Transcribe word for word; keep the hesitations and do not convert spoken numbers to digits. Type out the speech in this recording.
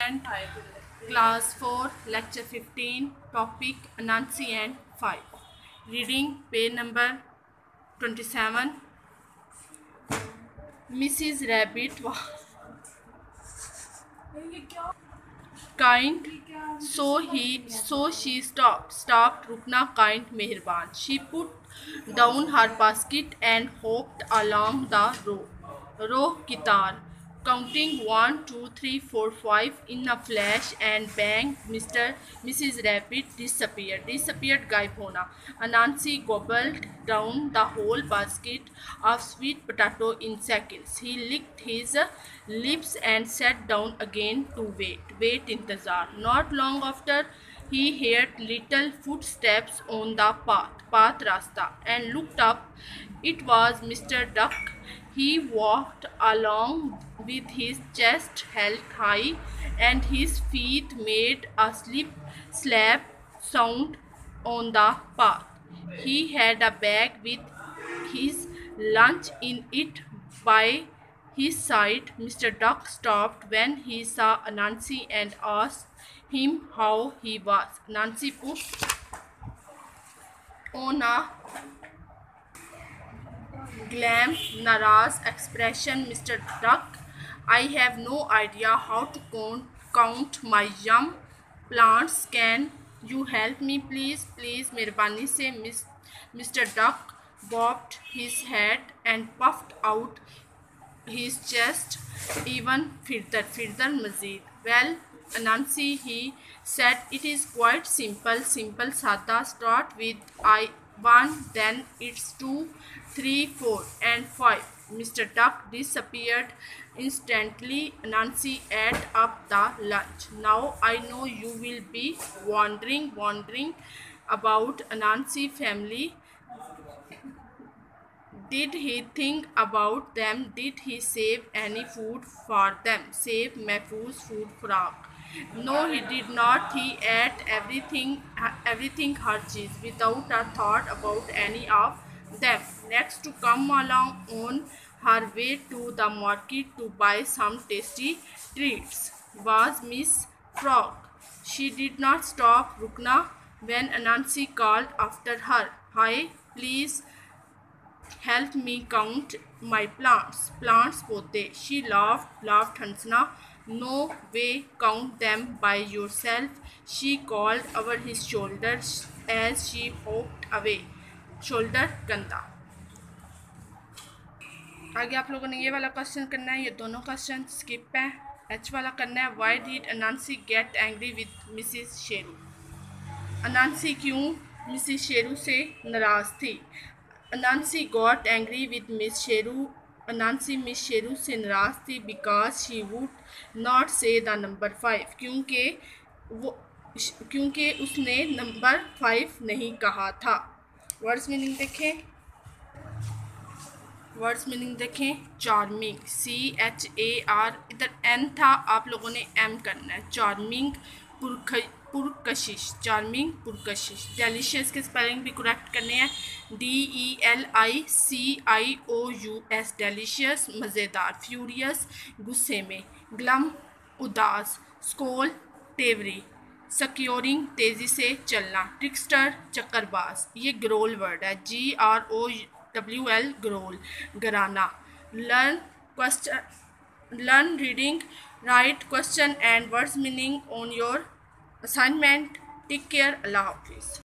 and class four, lecture fifteen, topic Anansi and five. Reading page number twenty-seven. Missus Rabbit was kind, so he so she stopped stopped rukna kind meherban. She put down her basket and hopped along the row row kitar, counting one two three four five in a flash, and bang, Mr. Missus Rabbit disappeared disappeared गायब होना. Anansi gobbled down the whole basket of sweet potato in seconds. He licked his lips and sat down again to wait wait intezar. Not long after, he heard little footsteps on the path path rasta and looked up. It was Mister Duck. He walked along with his chest held high and his feet made a slip slap sound on the path. He had a bag with his lunch in it by his side. Mister Duck stopped when he saw Anansi and asked him how he was. Anansi put on a glum, naraz expression. Mister Duck, I have no idea how to count, count my yum plants. Can you help me, please? Please, मेहरबानी से. Miss Mister Duck bobbed his head and puffed out his chest even further, further mazid. Well, Anansi, he said, it is quite simple, simple sada. Start with I one, then it's two, three, four, and five. Mister Duck disappeared instantly. Anansi ate up the lunch. Now I know you will be wondering, wondering about Anansi family. Did he think about them? Did he save any food for them? Save Mahfouz food frog? No, he did not. He ate everything, everything her cheese, without a thought about any of them. Next to come along on her way to the market to buy some tasty treats was Miss Frog. She did not stop rukna when Anansi called after her. Hi, please help me count my plants. Plants pote. She laughed, laughed Hansna. No way, count them by yourself. She called over his shoulders as she hopped away. Shoulder गंदा. आगे आप लोगों ने ये वाला question करना है. ये दोनों क्वेश्चन स्किप है. एच वाला करना है. Why did Anansi get angry with Missus Sheru? Anansi क्यों मिसेस शेरू से नाराज थी? Anansi got angry with Miss Sheru. Anansi Miss Sheru से नाराज थी because she would not say the number five. क्योंकि वो क्योंकि उसने नंबर फाइव नहीं कहा था. वर्ड्स मीनिंग देखें. वर्ड्स मीनिंग देखें. Charming, C H A R, इधर एन था, आप लोगों ने एम करना है. चार्मिंग, पुरख पुरकशिश, चार्मिंग पुरकशिश. डेलिशियस के स्पेलिंग भी करेक्ट करने हैं. D E L I C I O U S, delicious मज़ेदार. फ्यूरियस गुस्से में. ग्लम उदास. स्कोल तेवरी. सिक्योरिंग तेज़ी से चलना. ट्रिक्स्टर चक्करबाज. ये ग्रोल वर्ड है. G R O W L, growl, घराना. Learn question learn reading, write question and words meaning on your assignment. Take care. Allah Hafiz.